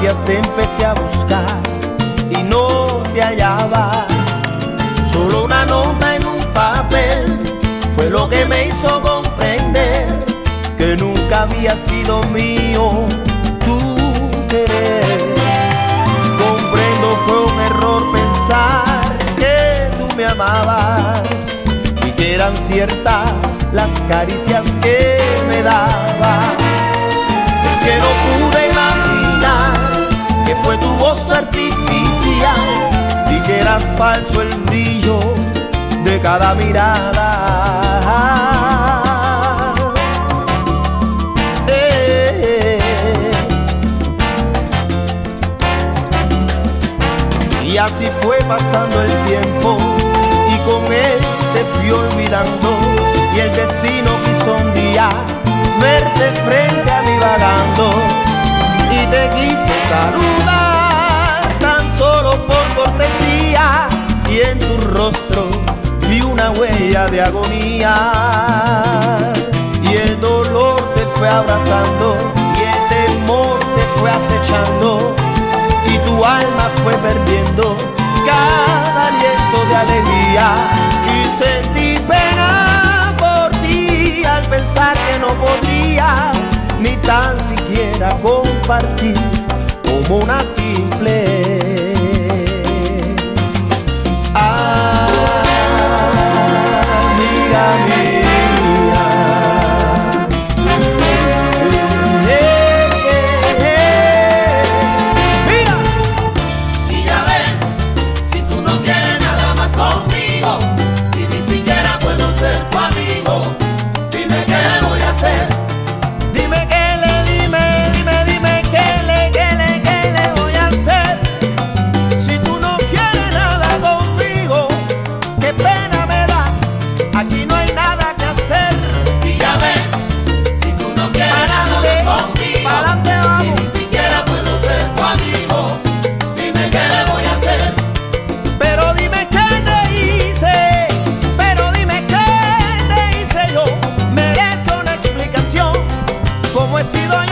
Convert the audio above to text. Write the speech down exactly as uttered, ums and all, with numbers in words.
días te empecé a buscar y no te hallaba. Solo una nota en un papel fue lo que me hizo comprender que nunca había sido mío tu querer. Comprendo, fue un error pensar que tú me amabas y que eran ciertas las caricias que me dabas. Es que no pude imaginar que fue tu voz artificial y que era falso el brillo de cada mirada. Eh, y así fue pasando el tiempo y con él te fui olvidando, y el destino quiso un día verte frente a mí vagando, y te quise saludar tan solo por cortesía, y en tu rostro vi una huella de agonía, y el dolor te fue abrazando y el temor te fue acechando, y tu alma fue perdiendo cada aliento de alegría, y sentí pena por ti al pensar que no podrías ni tan siquiera compartir como una simple amiga mía. Eh, eh, eh. Mira. Y ya ves, si tú no quieres nada más conmigo, si ni siquiera puedo ser tu amigo, dime qué le voy a hacer. Dime qué le, dime, dime, dime qué le, qué le, qué le voy a hacer. Si tú no quieres nada conmigo, qué pena me da, aquí no hay nada que hacer. Y ya ves, si tú no quieres nada más conmigo, pa'lante si vamos. ni siquiera puedo ser tu amigo, dime qué le voy a hacer. Pero dime qué te hice, pero dime qué te hice yo. Merezco una explicación, cómo he sido yo.